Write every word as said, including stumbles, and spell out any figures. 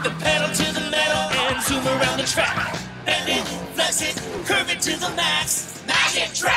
the pedal to the metal and zoom around the track. Bend it, flex it, curve it to the max. Magic track.